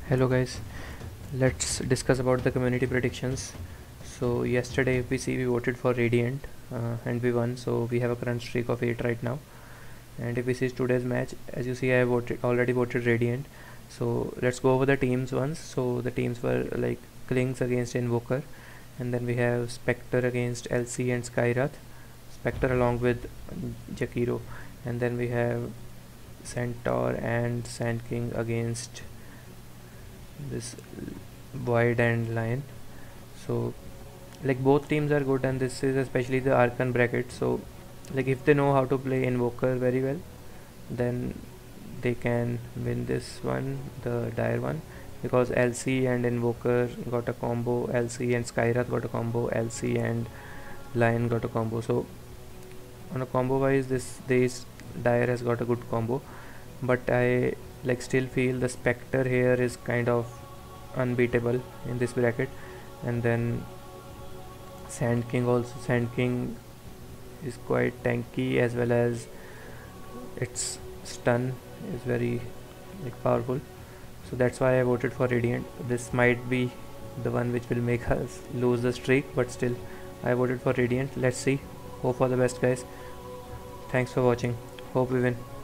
Hello guys, let's discuss about the community predictions. So yesterday we voted for Radiant and we won, so we have a current streak of 8 right now. And if we see today's match, as you see I already voted Radiant. So let's go over the teams once. So the teams were like Klings against Invoker, and then we have Spectre against LC and Skyrath, Spectre along with Jakiro, and then we have Centaur and Sand King against this Void and Lion. So like both teams are good, and this is especially the Archon bracket. So like if they know how to play Invoker very well, then they can win this one, the dire one, because LC and Invoker got a combo, LC and Skyrath got a combo, LC and Lion got a combo. So on a combo wise, this dire has got a good combo, but I like still feel the Spectre here is kind of unbeatable in this bracket. And then Sand King is quite tanky, as well as its stun is very like powerful. So that's why I voted for Radiant. This might be the one which will make us lose the streak, but still I voted for Radiant. Let's see. Hope for the best, guys. Thanks for watching. Hope we win.